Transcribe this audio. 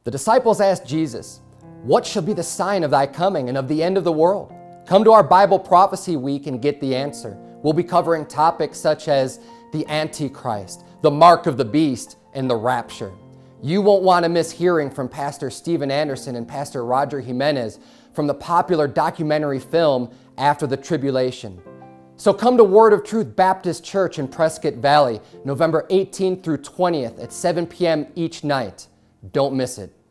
The disciples asked Jesus, "What shall be the sign of thy coming and of the end of the world?" Come to our Bible Prophecy Week and get the answer. We'll be covering topics such as the Antichrist, the mark of the beast, and the rapture. You won't want to miss hearing from Pastor Steven Anderson and Pastor Roger Jimenez from the popular documentary film After the Tribulation. So come to Word of Truth Baptist Church in Prescott Valley, November 18th through 20th at 7 p.m. each night. Don't miss it.